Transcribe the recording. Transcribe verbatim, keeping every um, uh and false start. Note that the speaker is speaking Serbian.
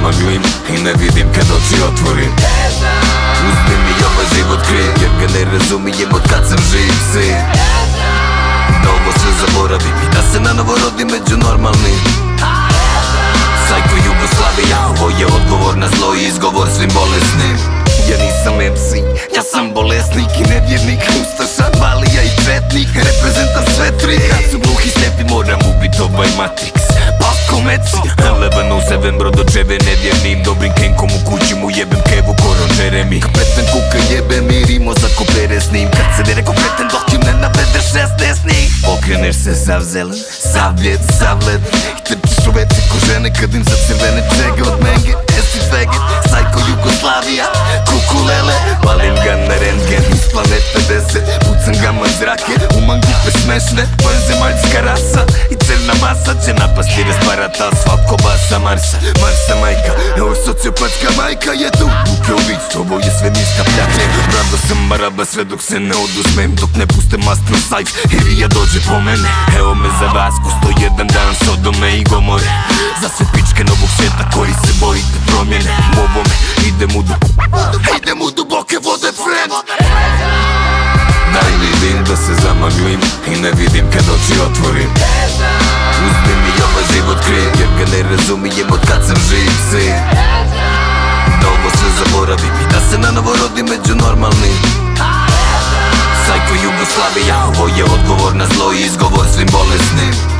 zamaglim i ne vidim kad oči otvorim. Uzmi mi ovaj život kriv, jer ga ne razumijem od kad sam živ sin. Da ovo sve zaboravim i da se na novo rodim među normalnim. Sajko Jugoslavija, ovo je odgovor na zlo i izgovor svim bolesnim. Ja nisam em ce, ja sam bolesnik i nevjernik, ustaša, valija i četnik. Reprezentam sve tri, kad su gluhi slijepi moram ubit ovaj Matrix. Pasko meci, eleven oh seven brodočeve nevjernim. Dobrim kenkom u kući mu jebem kevu korončere mi. Kapetan kuka jebe mi rimo za kopere s njim. Kad se ne reko kreten dok im ne navedeš šestnaest njih. Okreneš se sav zelen, sav bled, sav led i trčiš u veci ko žene kad im zacrvene čega od menge. Esi veget, Sajko Jugoslavija, kukulele. Palim ga na rentgen iz planete deset. Pucam ga ma zrake, u mangupe smešne. Vanzemaljska rasa i crna masa će napasti resparata asfalt ko basa Marsa. Marsa majka, evo sociopatska majka je tu. Vuković, ovo je sve niska pljače. Brando sam baraba sve dok se ne oduzmem. Dok ne puste mastro sajf i Rija dođe po mene. Evo me za vas ko sto jedan dan Sodome i Gomore. Za sve pičke novog svijeta koji se bojite promjene. U ovome idem u duboke, idem u duboke vode friend. Daj vidim da se zamaglim i ne vidim kad oči otvorim. Uzmi mi ovaj život kriv, jer ga ne razumijem od kad sam živ sin. Da ovo sve zaboravim i da se na novo rodim među normalnim. Sajko Jugoslavija, ovo je odgovor na zlo i izgovor svim bolesnim.